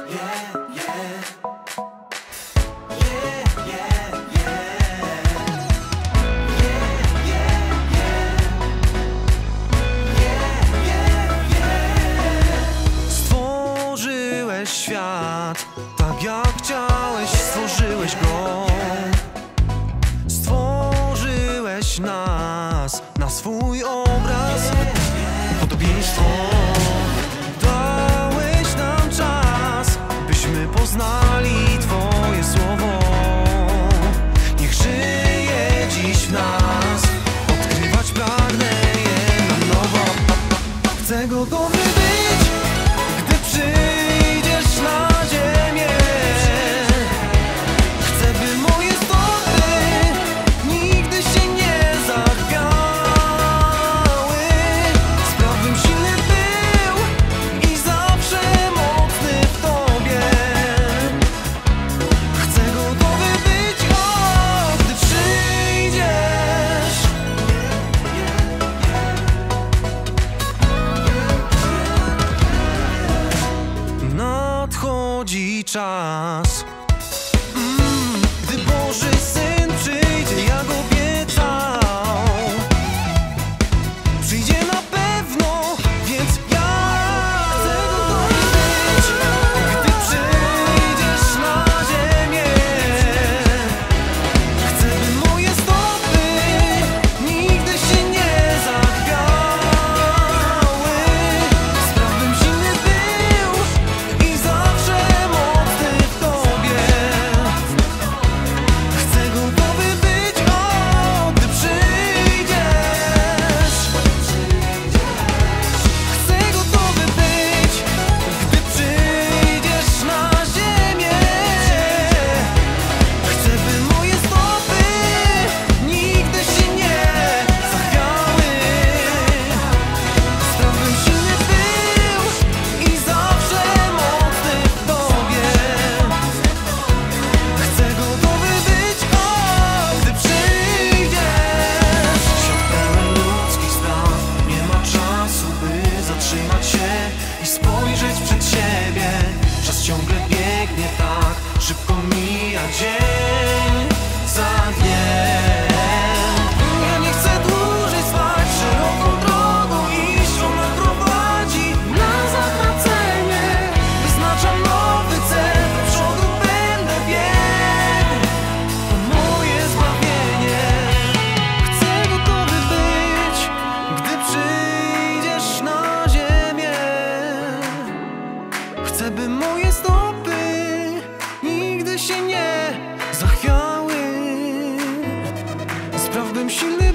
Stworzyłeś świat tak jak chciałeś, stworzyłeś go. Stworzyłeś nas na swój obraz, podobieństwo. Dałeś nam czas, byśmy poznali Twoje słowo. Niech żyje dziś w nas, odkrywać pragnę je na nowo. Chcę gotowy być, gdy przyjdziesz na ziemię. Chcę, by moje stopy nigdy się nie zachwiały. Spraw, bym silny był i zawsze mocny w Tobie. Chcę gotowy być, o, gdy przyjdziesz. Nadchodzi czas, gdy Boży Syn przyjdzie, jak obiecał. Przyjdzie na pewno, więc ja chcę gotowy być, gdy przyjdziesz na ziemię. Chcę, by moje stopy nigdy się nie zachwiały. Spraw, bym silny był i zawsze mocny w Tobie. Chcę gotowy być, o, gdy przyjdziesz. Chcę gotowy być, gdy przyjdziesz na ziemię. Chcę, by moje stopy nigdy się nie zachwiały. Spraw, bym silny był i zawsze mocny w Tobie. Chcę gotowy być, o, gdy przyjdziesz. Świat pełen ludzkich spraw, nie ma czasu, by zatrzymać się i spojrzeć przed siebie. Czas ciągle biegnie tak, szybko mija dzień za dniem. Ja nie chcę dłużej spać, szeroką drogą iść, ona prowadzi na zachwycenie. Wyznaczam nowy cel, do przodu będę biegł po moje zbawienie. Chcę gotowy być, gdy przyjdziesz na ziemię. Chcę, by moje stopy nigdy się nie zachwiały. Spraw, bym silny